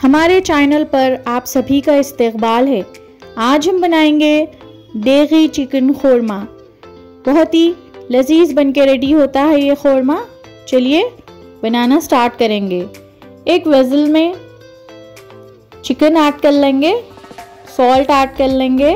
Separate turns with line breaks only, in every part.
हमारे चैनल पर आप सभी का इस्तकबाल है। आज हम बनाएंगे देगी चिकन ख़ोरमा। बहुत ही लजीज बनके रेडी होता है ये ख़ोरमा। चलिए बनाना स्टार्ट करेंगे। एक वेसल में चिकन ऐड कर लेंगे, सॉल्ट ऐड कर लेंगे।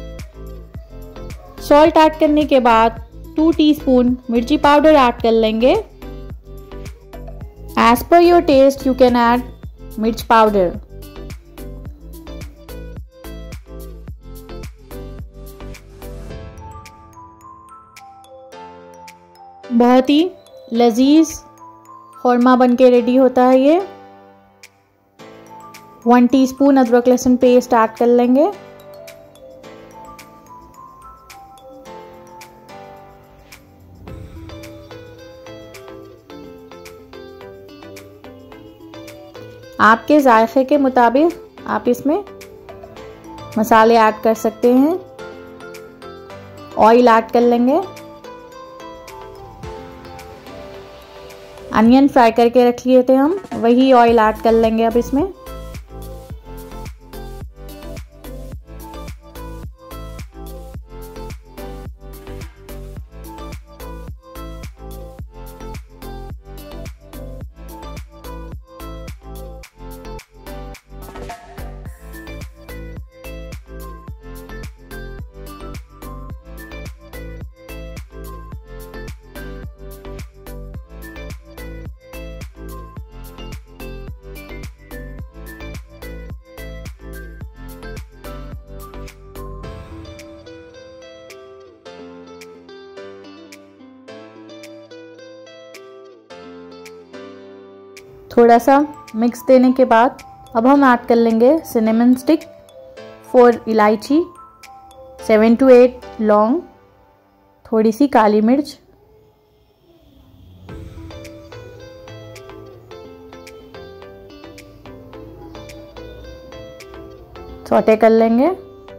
सॉल्ट ऐड करने के बाद 2 टीस्पून मिर्ची पाउडर ऐड कर लेंगे। As per your taste you can add मिर्च पाउडर। बहुत ही लजीज ख़ोरमा बनके रेडी होता है ये। 1 टीस्पून अदरक लहसुन पेस्ट ऐड कर लेंगे। आपके जायके के मुताबिक आप इसमें मसाले ऐड कर सकते हैं। ऑयल ऐड कर लेंगे। अनियन फ्राई करके रख लिए थे हम, वही ऑयल ऐड कर लेंगे अब इसमें। थोड़ा सा मिक्स देने के बाद अब हम ऐड कर लेंगे सिनेमन स्टिक, 4 इलायची, 7 to 8 लौंग, थोड़ी सी काली मिर्च, सौटे कर लेंगे।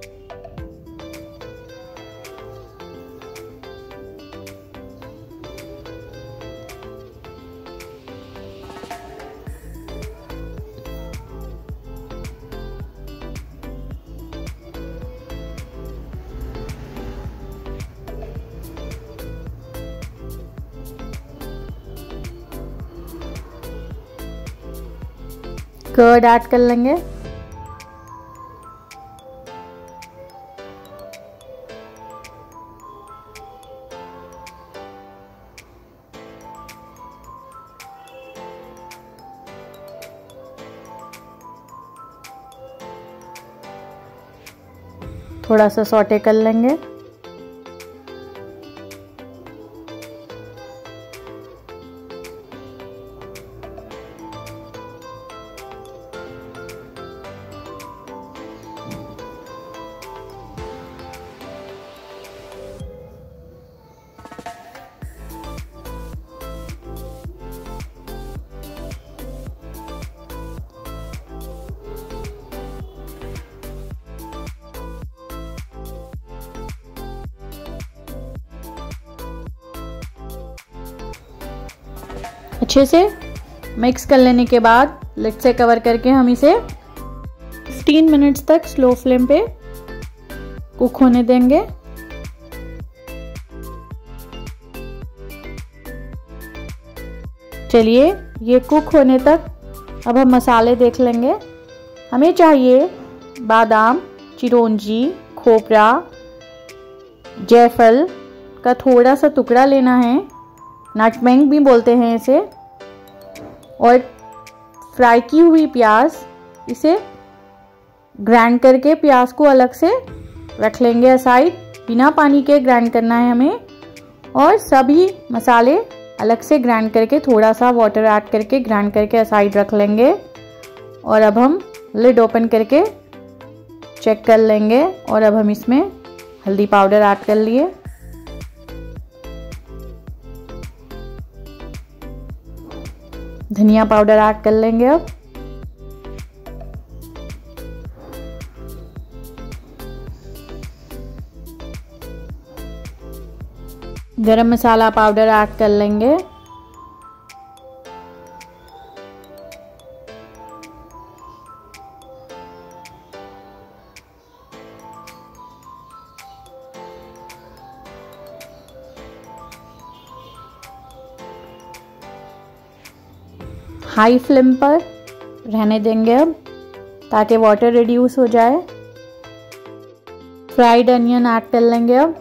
कर्ड ऐड कर लेंगे। थोड़ा सा सौटे कर लेंगे। अच्छे से मिक्स कर लेने के बाद लिड से कवर करके हम इसे 15 मिनट्स तक स्लो फ्लेम पे कुक होने देंगे। चलिए ये कुक होने तक अब हम मसाले देख लेंगे। हमें चाहिए बादाम, चिरौंजी, खोपरा, जायफल का थोड़ा सा टुकड़ा लेना है, नटमेग भी बोलते हैं इसे, और फ्राई की हुई प्याज। इसे ग्राइंड करके प्याज को अलग से रख लेंगे साइड, बिना पानी के ग्राइंड करना है हमें। और सभी मसाले अलग से ग्राइंड करके थोड़ा सा वाटर ऐड करके ग्राइंड करके साइड रख लेंगे। और अब हम लिड ओपन करके चेक कर लेंगे। और अब हम इसमें हल्दी पाउडर ऐड कर लिए, धनिया पाउडर ऐड कर लेंगे। अब गरम मसाला पाउडर ऐड कर लेंगे। हाई फ्लेम पर रहने देंगे अब, ताकि वाटर रिड्यूस हो जाए। फ्राइड अनियन ऐड कर लेंगे अब।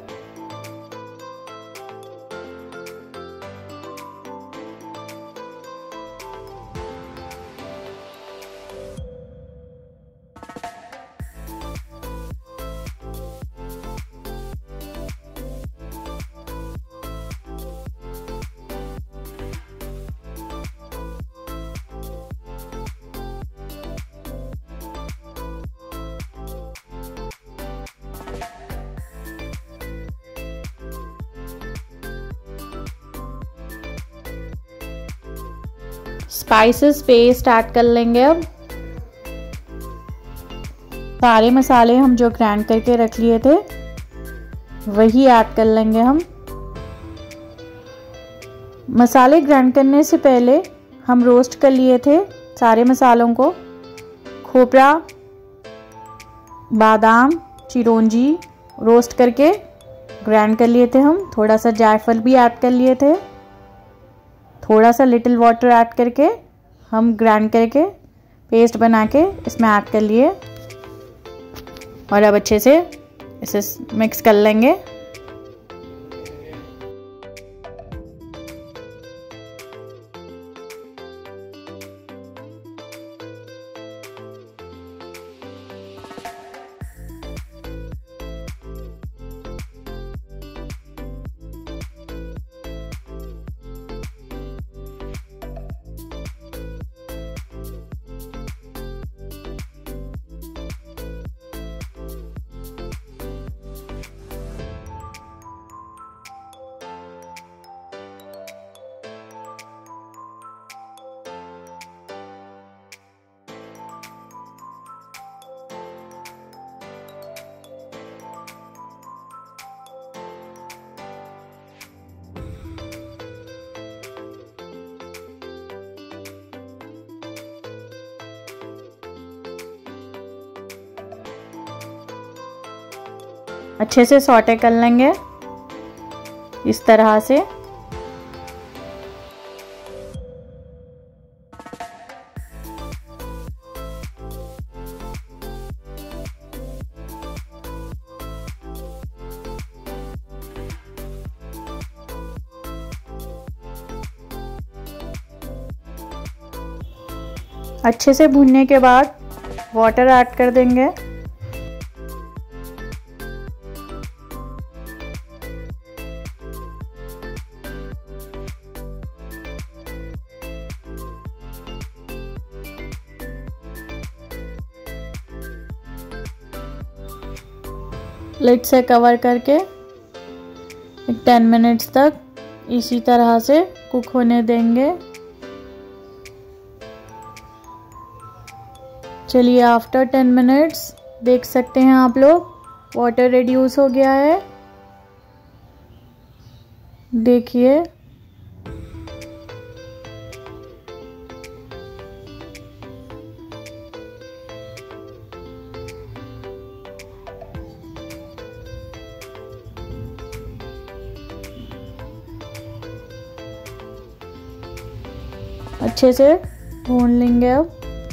स्पाइसेस पेस्ट ऐड कर लेंगे अब। सारे मसाले हम जो ग्राइंड करके रख लिए थे वही ऐड कर लेंगे हम। मसाले ग्राइंड करने से पहले हम रोस्ट कर लिए थे सारे मसालों को। खोपरा, बादाम, चिरौंजी रोस्ट करके ग्राइंड कर लिए थे हम। थोड़ा सा जायफल भी ऐड कर लिए थे। थोड़ा सा लिटिल वाटर ऐड करके हम ग्राइंड करके पेस्ट बना के इसमें ऐड कर लिए और अब अच्छे से इसे मिक्स कर लेंगे। अच्छे से सौटे कर लेंगे इस तरह से। अच्छे से भूनने के बाद वाटर ऐड कर देंगे। लिड से कवर करके 10 मिनट्स तक इसी तरह से कुक होने देंगे। चलिए आफ्टर 10 मिनट्स देख सकते हैं आप लोग वाटर रिड्यूस हो गया है। देखिए अच्छे से भून लेंगे अब।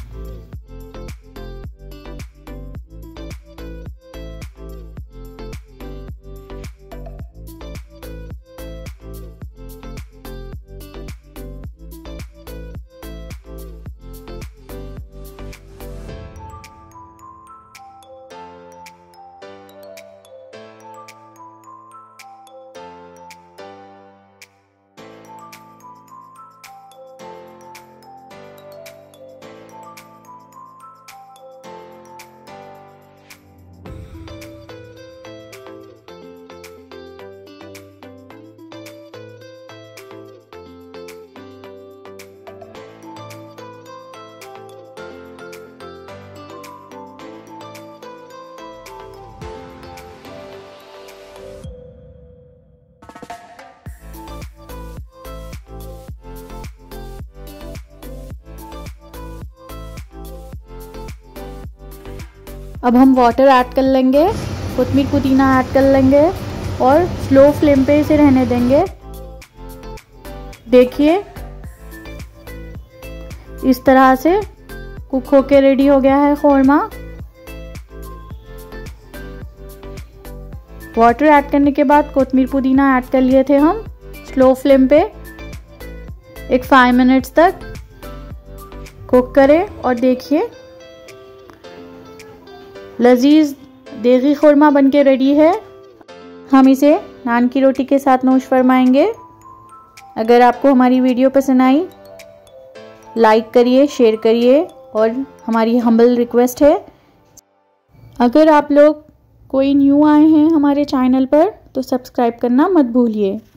अब हम वाटर ऐड कर लेंगे, कोतमीर पुदीना ऐड कर लेंगे और स्लो फ्लेम पे इसे रहने देंगे। देखिए इस तरह से कुक होके रेडी हो गया है ख़ोरमा। वाटर ऐड करने के बाद कोतमीर पुदीना ऐड कर लिए थे हम स्लो फ्लेम पे। एक 5 मिनट्स तक कुक करें और देखिए लजीज देगी ख़ोरमा बनके रेडी है। हम इसे नान की रोटी के साथ नोश फरमाएंगे। अगर आपको हमारी वीडियो पसंद आई लाइक करिए, शेयर करिए और हमारी हम्बल रिक्वेस्ट है अगर आप लोग कोई न्यू आए हैं हमारे चैनल पर तो सब्सक्राइब करना मत भूलिए।